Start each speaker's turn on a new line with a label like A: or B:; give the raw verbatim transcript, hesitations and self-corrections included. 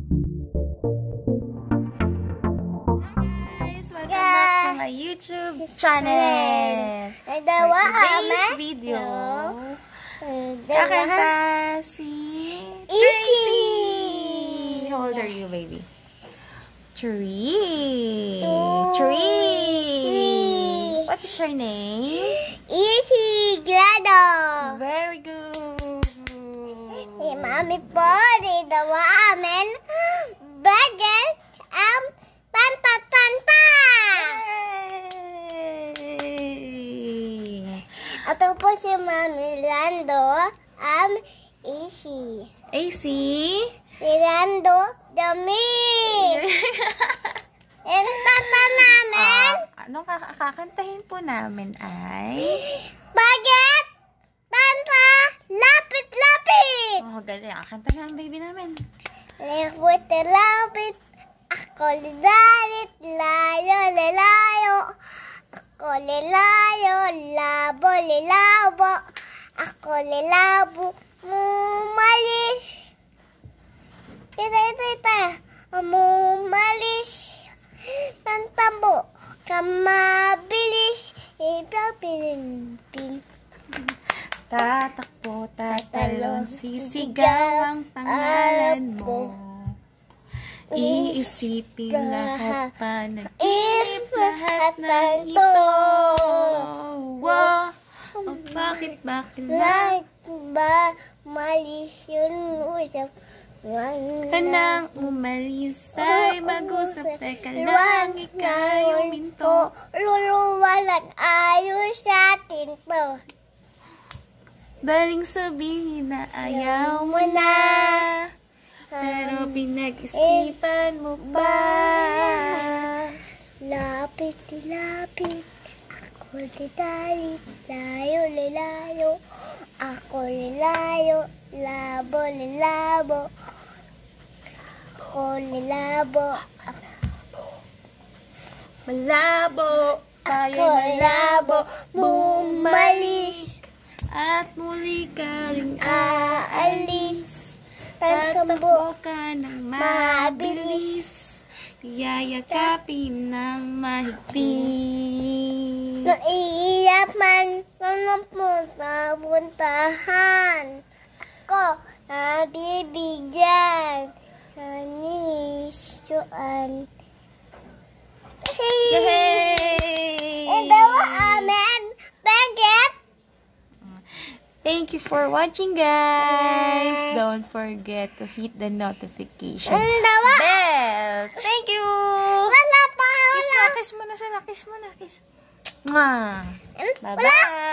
A: My YouTube channel. For today's video, kakanta si Thracie. How old are you, baby? Three. Three. What is your name?
B: Easy Grado.
A: Very good.
B: Si Mami po, dinawa amin bagay ang panta-tanta. Ito po si Mami Lando, um, Easy.
A: A C?
B: Si Lando, Dami. Yung tata namin.
A: Uh, anong kakakantahin po namin ay?
B: Bagay, tanta, lapit-lapit.
A: Oh, galing. Kakanta nga ang baby namin.
B: Lapit-lapit. Ako lidalit, layo, lalayo. Ako lilayo, labo, lilabo. Ako lilabo, mumalis. Tita, tita, mumalis. Tantambo, kamabilis. Ipapilin-pin.
A: Tatakbo, tatalon, sisigaw ang pangalan mo. Iisipin lahat pa, nag-inip lahat ng ito. Wow! Oh, bakit, bakit na?
B: Ba, malis yun usap.
A: Kanang umalis ay mag-usap. Teka lang, ikaw yung minto.
B: Luluwalan ayos sa atin to.
A: Daling sabihin na ayaw mo na, pero pinag-isipan mo pa.
B: Lapit, lapit. Ako litalit, layo, lilayo. Ako lilayo, labo, lilabo. Ako lilabo.
A: Malabo, tayo
B: Ako
A: malabo,
B: bumalis.
A: at muli ka rin
B: Aalis.
A: tatakbo ka ng mabilis, yayakapin ng mahigpit.
B: Naiiyak man ng punta-puntahan ko, nabibigyan sa nisyuan.
A: Yay!
B: Ito amen, Baget.
A: Thank you for watching, guys. Don't forget to hit the notification bell. Thank you.
B: Wala pa,
A: Kiss
B: wala.
A: na, kiss mo na sila. Kiss mo na, kiss. Mwah.
B: Wala.
A: Bye-bye.